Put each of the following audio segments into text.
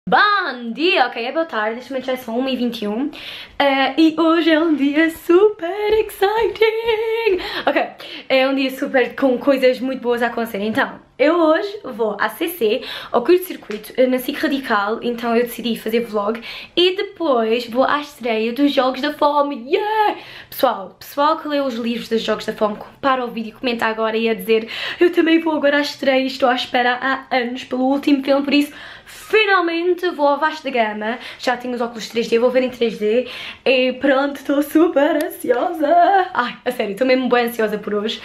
Bom dia, ok, é boa tarde, neste momento já são 1h21 e hoje é um dia super exciting. Ok, é um dia super com coisas muito boas a acontecer. Então, eu hoje vou à CC, ao curto-circuito, na SIC Radical, então eu decidi fazer vlog e depois vou à estreia dos Jogos da Fome. Yeah! Pessoal que leu os livros dos Jogos da Fome, para o vídeo e comenta agora e a dizer eu também vou agora à estreia, estou à espera há anos pelo último filme, por isso finalmente vou ao Vasco da Gama, já tenho os óculos 3D, vou ver em 3D e pronto, estou super ansiosa. Ai, a sério, estou mesmo bem ansiosa por hoje.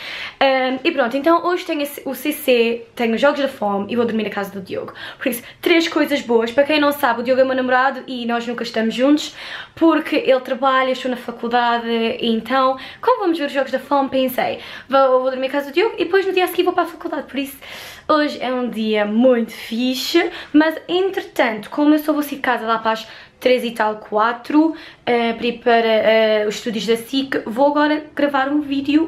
E pronto, então hoje tenho o CC, tenho os Jogos da Fome e vou dormir na casa do Diogo. Por isso, 3 coisas boas. Para quem não sabe, o Diogo é meu namorado e nós nunca estamos juntos porque ele trabalha, eu estou na faculdade, e então, como vamos ver os Jogos da Fome, pensei, vou dormir na casa do Diogo e depois no dia a seguir vou para a faculdade, por isso hoje é um dia muito fixe, mas entretanto, como eu só vou sair de casa lá para as 3 e tal, 4, para ir para os estúdios da SIC, vou agora gravar um vídeo,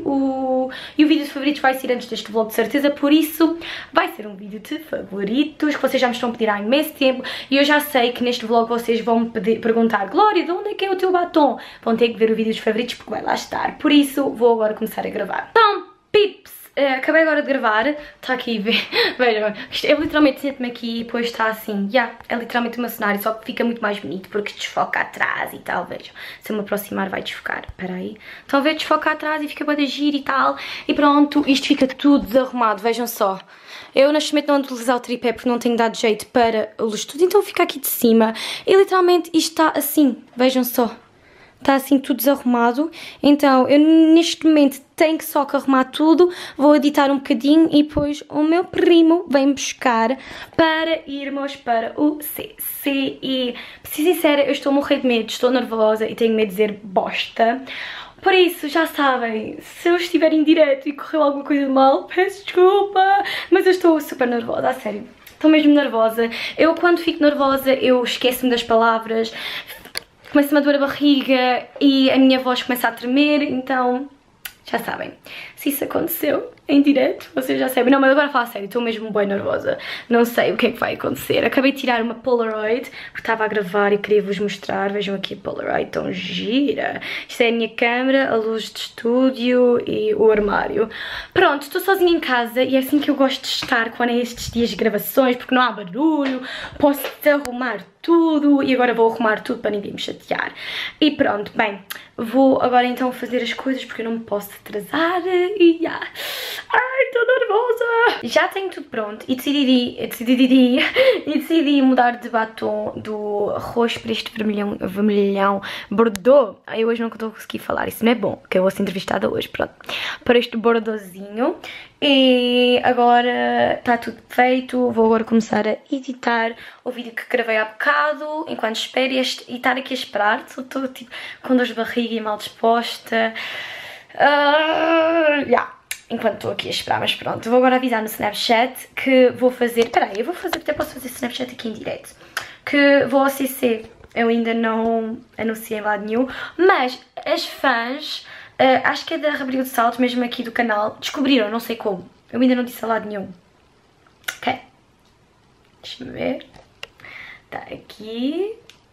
e o vídeo de favoritos vai ser antes deste vlog de certeza, por isso vai ser um vídeo de favoritos, que vocês já me estão a pedir há imenso tempo, e eu já sei que neste vlog vocês vão me perguntar, Glória, de onde é que é o teu batom? Vão ter que ver o vídeo dos favoritos porque vai lá estar, por isso vou agora começar a gravar. Então, pips! Acabei agora de gravar, está aqui, vejam, eu literalmente sento-me aqui e depois está assim, é literalmente o meu cenário, só que fica muito mais bonito porque desfoca atrás e tal, vejam, se eu me aproximar vai desfocar, espera aí, estão a ver, desfoca atrás e fica bué de giro e tal, e pronto, isto fica tudo desarrumado, vejam só. Eu neste momento não ando a utilizar o tripé porque não tenho dado jeito para o estudo, então fica aqui de cima e literalmente isto está assim, vejam só. Está assim tudo desarrumado, então eu neste momento tenho que só que arrumar tudo, vou editar um bocadinho e depois o meu primo vem buscar para irmos para o CC e, para ser sincera, eu estou a morrer de medo, estou nervosa e tenho medo de dizer bosta. Por isso, já sabem, se eu estiver em direto e correu alguma coisa de mal, peço desculpa, mas eu estou super nervosa, a sério, estou mesmo nervosa. Eu quando fico nervosa eu esqueço-me das palavras, começa-me a doer a barriga e a minha voz começa a tremer, então já sabem, se isso aconteceu em direto, vocês já sabem. Não, mas agora falo a sério, estou mesmo bem nervosa, não sei o que é que vai acontecer. Acabei de tirar uma Polaroid, porque estava a gravar e queria vos mostrar, vejam aqui a Polaroid, tão gira. Isto é a minha câmera, a luz de estúdio e o armário. Pronto, estou sozinha em casa e é assim que eu gosto de estar quando é estes dias de gravações, porque não há barulho, posso arrumar tudo e agora vou arrumar tudo para ninguém me chatear. E pronto, bem, vou agora então fazer as coisas porque eu não me posso atrasar e ai, estou nervosa! Já tenho tudo pronto e decidi mudar de batom do roxo para este vermelhão bordeaux. Eu hoje não estou a conseguir falar, isso não é bom, porque eu vou ser entrevistada hoje, pronto. Para este bordeauxzinho. E agora está tudo feito, vou agora começar a editar o vídeo que gravei há bocado, enquanto espero e estar aqui a esperar, estou tipo com dor de barriga e mal disposta, enquanto estou aqui a esperar, mas pronto, vou agora avisar no Snapchat que vou fazer, peraí, eu vou fazer, até posso fazer Snapchat aqui em direto, que vou ao CC, eu ainda não anunciei em lado nenhum, mas as fãs... acho que é da Rapariga de Saltos, mesmo aqui do canal, descobriram, não sei como, eu ainda não disse a lado nenhum. Ok, deixa-me ver, está aqui,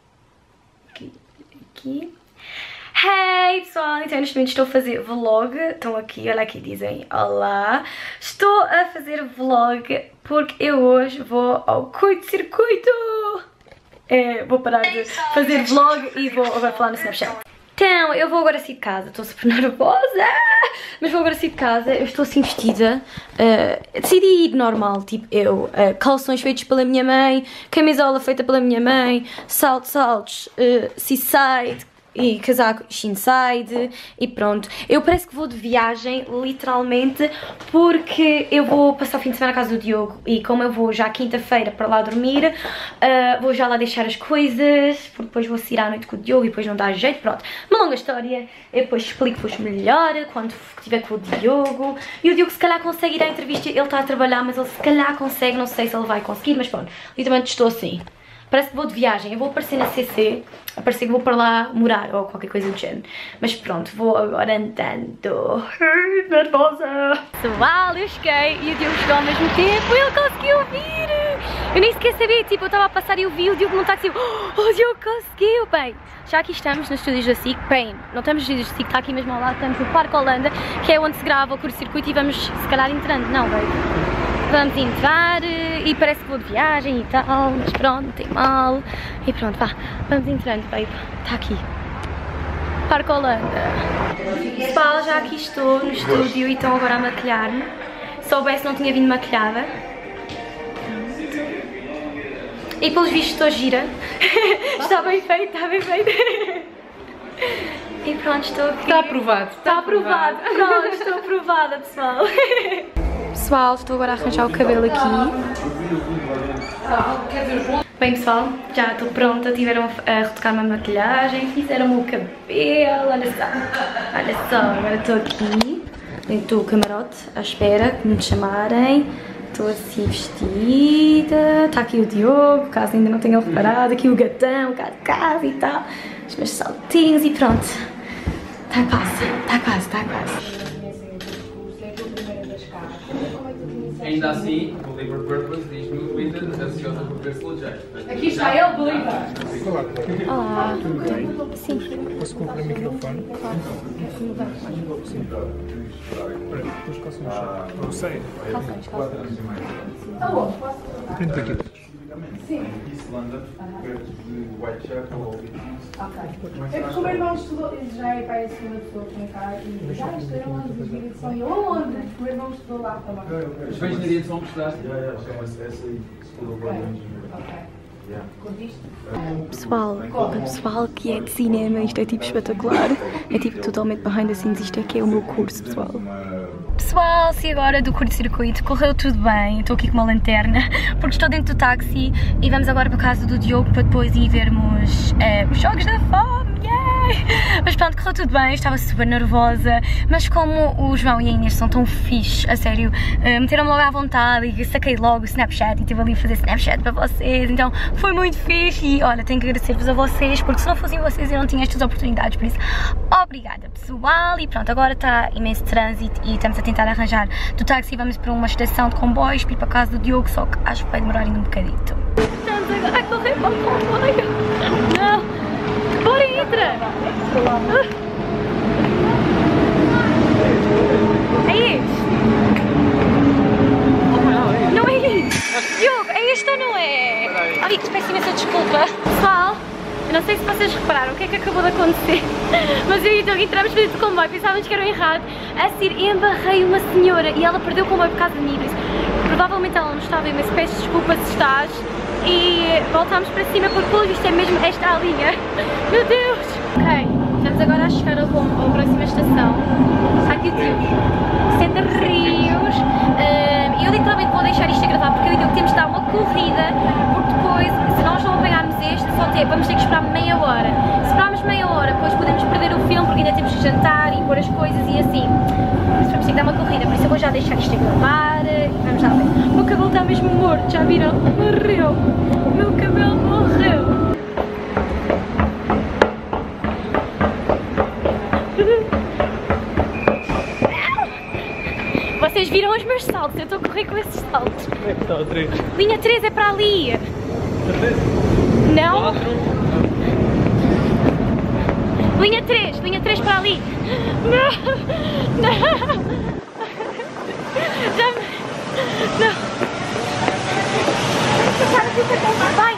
aqui. Hey pessoal, então neste momento estou a fazer vlog, estão aqui, olha aqui, dizem olá. Estou a fazer vlog porque eu hoje vou ao curto-circuito. Vou parar de fazer vlog e vou agora falar no Snapchat. Então, eu vou agora sair de casa, estou super nervosa, mas vou agora sair de casa, eu estou assim vestida, decidi ir normal, tipo eu, calções feitos pela minha mãe, camisola feita pela minha mãe, saltos, seaside e casaco inside e pronto. Eu parece que vou de viagem, literalmente, porque eu vou passar o fim de semana na casa do Diogo e como eu vou já quinta-feira para lá dormir, vou já lá deixar as coisas, porque depois vou sair à noite com o Diogo e depois não dá jeito, pronto. Uma longa história, eu depois explico-vos melhor quando estiver com o Diogo. E o Diogo se calhar consegue ir à entrevista, ele está a trabalhar, mas ele se calhar consegue, não sei se ele vai conseguir, mas pronto, literalmente estou assim. Parece que vou de viagem, eu vou aparecer na CC, parece que vou para lá morar ou qualquer coisa do género. Mas pronto, vou agora andando. Nervosa! Pessoal, eu cheguei e o Diogo chegou ao mesmo tempo, ele conseguiu vir! Eu nem sequer sabia, tipo, eu estava a passar e eu vi o Diogo num táxi e o Diogo conseguiu, bem. Já aqui estamos nos estúdios da SIC, bem, não estamos nos estúdios da SIC, está aqui mesmo ao lado, estamos no Parque Holanda, que é onde se grava o curto-circuito e vamos, se calhar, entrando, não, bem. Vamos entrar e parece que vou de viagem e tal, mas pronto, não tem mal. E pronto, vá, vamos entrando, babe, está aqui. Parque Holanda. Pessoal, já aqui estou no estúdio e estão agora a maquilhar-me. Se soubesse não tinha vindo maquilhada. E pelos vistos estou gira. Está bem feito, está bem feito. E pronto, estou aqui. Está aprovado. Está aprovado. Pronto, estou aprovada, pessoal. Pessoal, estou agora a arranjar o cabelo aqui. Bem pessoal, já estou pronta, tiveram a retocar-me a maquilhagem, fizeram-me o cabelo, olha só, agora estou aqui, estou o camarote à espera que me chamarem, estou assim vestida, está aqui o Diogo, caso ainda não tenham reparado, aqui o gatão, cá de casa e tal, os meus saltinhos e pronto, está quase. Ainda assim, o Believer Purpose diz-me no Twitter, ansiosa por ver Slow J. Aqui está ele, Believer. Olá. Sim. Posso colocar o microfone? Claro. Sim. Depois calça no chão. Não sei. Calções. Dentro daqui. Sim. East London, perto de Whitechapel ou Ok. É porque o meu irmão estudou, já é para a segunda pessoa que vem cá e já estreou onde os vídeos são eu aonde? O meu irmão estudou lá também. Os bens na direção que estudaste? chama-se essa e School of Engineering. Ok. Curtiste? Pessoal que é de cinema, isto é tipo espetacular. É tipo totalmente behind the scenes, isto é que é o meu curso, pessoal. Pessoal, se agora do curto-circuito correu tudo bem, estou aqui com uma lanterna, porque estou dentro do táxi e vamos agora para a casa do Diogo para depois ir vermos os Jogos da Fome. Mas pronto, correu tudo bem, estava super nervosa, mas como o João e a Inês são tão fixe, a sério, meteram-me logo à vontade e saquei logo o Snapchat e estive ali a fazer Snapchat para vocês, então foi muito fixe e olha, tenho que agradecer-vos a vocês, porque se não fossem vocês eu não tinha estas oportunidades, por isso obrigada pessoal. E pronto, agora está imenso trânsito e estamos a tentar arranjar do táxi, vamos para uma estação de comboios para ir para a casa do Diogo, só que acho que vai demorar ainda um bocadito. Estamos agora a correr para o comboio. Não! Bora, entra! É este? Não é este? Diogo, é este ou não é? Ai, peço imensa desculpa. Pessoal, eu não sei se vocês repararam o que é que acabou de acontecer, mas eu e o Diogo entramos para dentro do comboio, pensávamos que era errado. A seguir embarrei uma senhora e ela perdeu o comboio por causa de mim, por isso provavelmente ela não está bem, mas peço desculpa se estás. E voltámos para cima porque pelo visto é mesmo esta a linha. Meu Deus! Ok, estamos agora a chegar à próxima estação. Está aqui o Diogo. Senta Rios. Eu literalmente vou deixar isto a gravar porque eu e o Diogo temos de dar uma corrida, porque depois, se nós não apanharmos este, vamos ter que esperar meia hora. Se esperarmos meia hora, depois podemos perder o filme porque ainda temos que jantar e pôr as coisas e assim. Por isso vamos ter que dar uma corrida, por isso eu vou já deixar isto a gravar e vamos lá ver. O meu cabelo está mesmo morto, já viram? Morreu! O meu cabelo morreu! Vocês viram os meus saltos, eu estou a correr com esses saltos. Onde é que está o 3? Linha 3 é para ali! Certeza? Não? Linha 3 para ali! Não! Não! Já me... Não! Vai!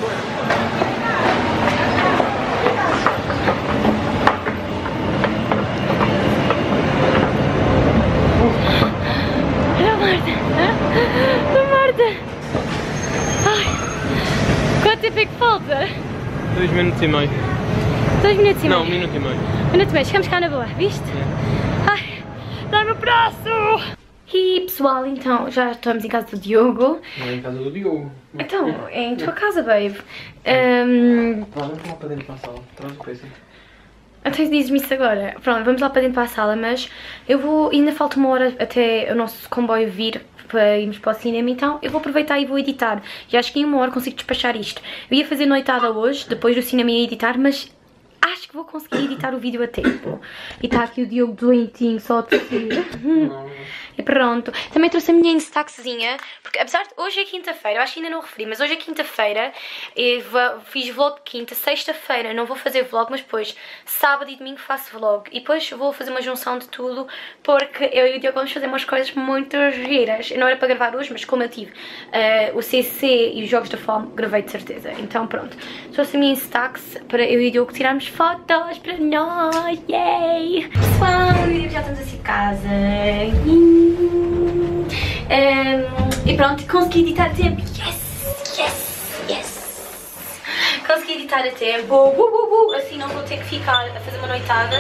Marta! Ai! Quanto tempo é que falta? 2 minutos e meio. 2 minutos e meio? Não, 1 minuto e meio. 1 minuto e meio, chegamos cá na boa, viste? Ai, dá-me o braço! E pessoal, então, já estamos em casa do Diogo. Não é em casa do Diogo. Então, é em tua casa, babe. Vamos lá para dentro para a sala, traz o peça. Então dizes-me isso agora. Pronto, vamos lá para dentro para a sala, mas eu vou, ainda falta uma hora até o nosso comboio vir para irmos para o cinema, então eu vou aproveitar e vou editar. E acho que em 1 hora consigo despachar isto. Eu ia fazer noitada hoje, depois do cinema ia editar, mas acho que vou conseguir editar o vídeo a tempo. E está aqui o Diogo doentinho, só a tossir. E pronto. Também trouxe a minha Instaxzinha, porque apesar de hoje é quinta-feira, eu acho que ainda não referi, mas hoje é quinta-feira, fiz vlog de quinta, sexta-feira não vou fazer vlog, mas depois sábado e domingo faço vlog. E depois vou fazer uma junção de tudo, porque eu e o Diogo vamos fazer umas coisas muito giras. Não era para gravar hoje, mas como eu tive o CC e os Jogos da Fome, gravei de certeza. Então pronto, trouxe a minha Instax para eu e o Diogo tirarmos fotos para nós. Yay! Pessoal, já estamos a sair de casa. E pronto, consegui editar a tempo. Yes, yes, yes. Consegui editar a tempo. Assim não vou ter que ficar a fazer uma noitada.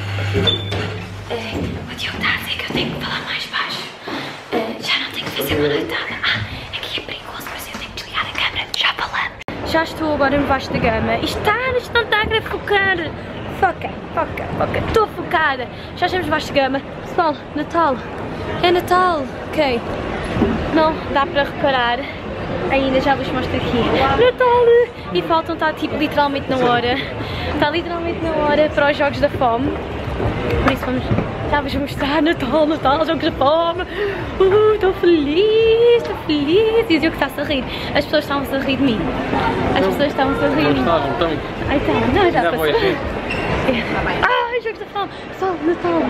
O Diogo está a dizer que eu tenho que falar mais baixo. Já não tenho que fazer uma noitada. Aqui é perigoso, mas eu tenho que desligar a câmera. Já falamos. Já estou agora embaixo da gama. Isto não está a querer focar. Foca. Estou focada. Já estamos embaixo da gama. Pessoal, Natal. É Natal. Ok. Não dá para reparar. Ainda já vos mostro aqui. Natal! E faltam, está tipo literalmente na hora. Está literalmente na hora para os Jogos da Fome. Por isso vamos mostrar Natal, Jogos da Fome. Estou feliz. E o Diogo está-se a rir. As pessoas estavam-se a rir de mim. As pessoas estavam-se a rir de mim. Não estão. Ai, tá. Não, já passou. Jogos da Fome. Pessoal, Natal.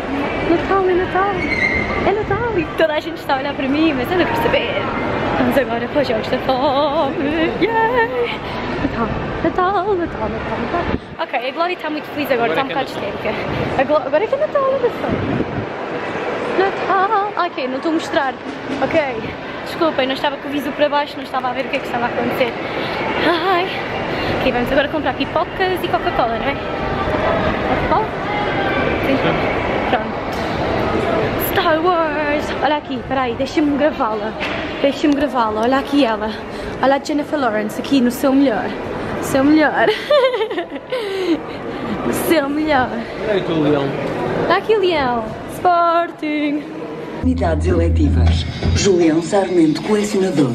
É Natal. E toda a gente está a olhar para mim, mas eu não quero saber. Vamos agora para os Jogos da Fome. Yay! Natal. Ok, a Glória está muito feliz agora está um bocado histérica. Agora é que é Natal, olha só. Natal. Ok, não estou a mostrar. Ok, desculpem, não estava com o viso para baixo, não estava a ver o que é que estava a acontecer. Ai. Ok, vamos agora comprar pipocas e Coca-Cola, não é? Coca-Cola? Sim. Pronto. Star Wars! Olha aqui, peraí, deixa-me gravá-la. Olha aqui ela. Olha a Jennifer Lawrence aqui no seu melhor. Olha aqui o leão. Olha aqui o leão. Sporting. Unidades eletivas. Julião Sarmento, colecionador.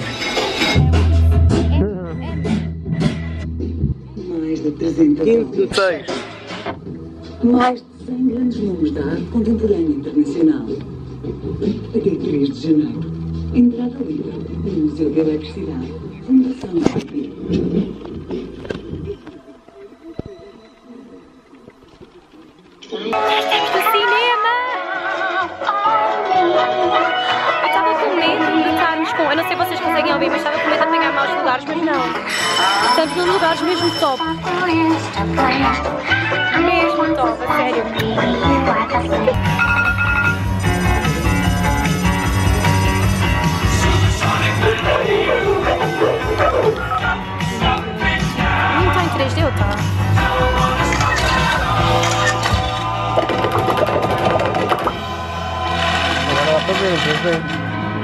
Mais de 300 mais de 100 grandes nomes da arte contemporânea internacional. Até 3 de janeiro. Entrada livre. No Museu da Eletricidade. Fundação Civil. Estamos no cinema! Eu estava com medo de estarmos com... Eu não sei se vocês conseguem ouvir, mas estava com medo de apanhar maus lugares, mas não. Estamos num lugares mesmo top. Mesmo top, a sério. Não está em 3D, ou está? Agora vai fazer.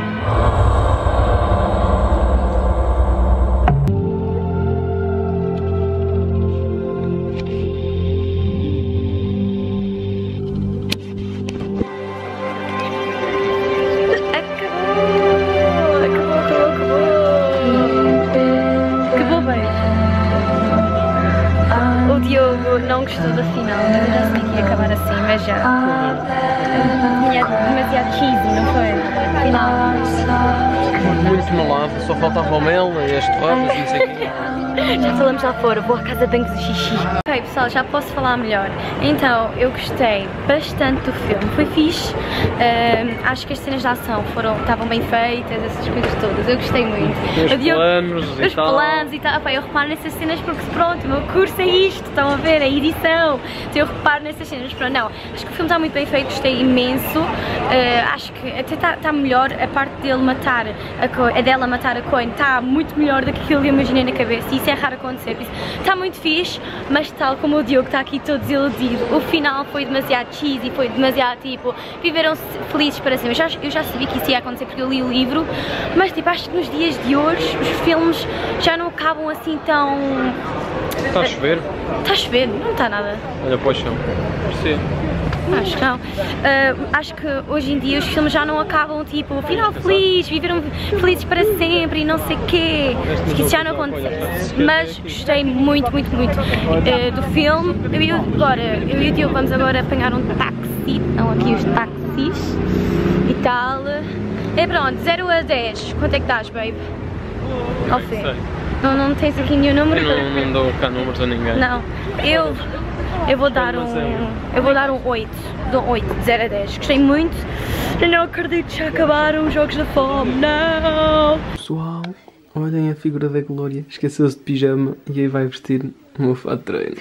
Não gostou da final, mas eu já sabia que ia acabar assim, mas já. Tinha demasiado cheesy, não foi? Final. Muito no lado, só faltava o mel e as torradas e não sei o quê. Já falamos lá fora, vou à casa de banhos e xixi. Ok pessoal, já posso falar melhor. Então, eu gostei bastante do filme, foi fixe. Acho que as cenas de ação estavam bem feitas, essas coisas todas, eu gostei muito. Os planos e tal. Eu reparo nessas cenas porque pronto, o meu curso é isto, estão a ver, a edição. Então eu reparo nessas cenas, mas pronto, não. Acho que o filme está muito bem feito, gostei imenso. Acho que até está melhor a parte dele matar dela matar a Coen, está muito melhor do que aquilo que eu imaginei na cabeça. E isso é raro acontecer, isso está muito fixe, mas tal como o Diogo está aqui todo desiludido, o final foi demasiado cheesy, foi demasiado tipo, viveram felizes para sempre. Eu já sabia que isso ia acontecer porque eu li o livro, mas tipo, acho que nos dias de hoje os filmes já não acabam assim tão... Está a chover? Está a chover, não está nada. Olha para o chão, parecia. Acho que não. Acho que hoje em dia os filmes já não acabam tipo, final feliz, viveram felizes para sempre e não sei o quê. Acho que isso já não acontece. Mas gostei muito do filme. Eu e o Diogo vamos agora apanhar um táxi. Estão aqui os táxis. e tal. E pronto, 0 a 10. Quanto é que dás, babe? Ao fim. Não tens aqui nenhum número? Eu não dou cá números a ninguém. Não. Eu vou dar um 8. Dou 8, de 0 a 10. Gostei muito. Eu não acredito que já acabaram os jogos da fome. Não! Pessoal, olhem a figura da Glória. Esqueceu-se de pijama e aí vai vestir o meu fato de treino.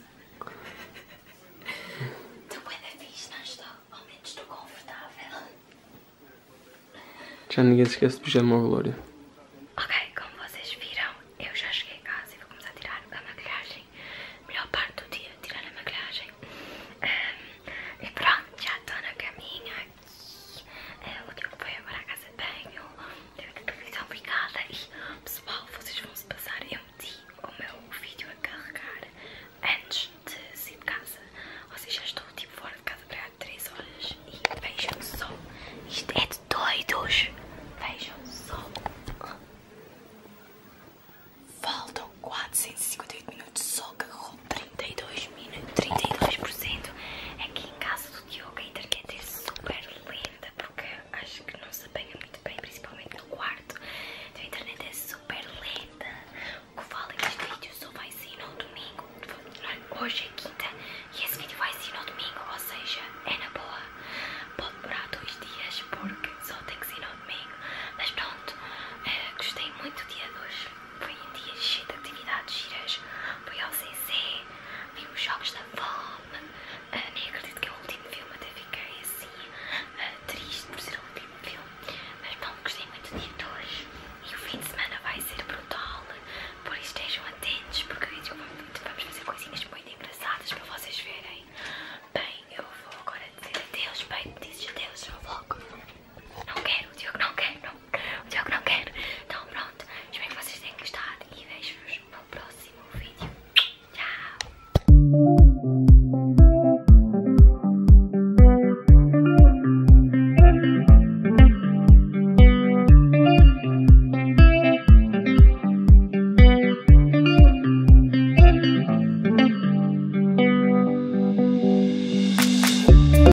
Estou bem da fixe, não estou? Ao menos estou confortável. Já ninguém se esquece de pijama, Glória.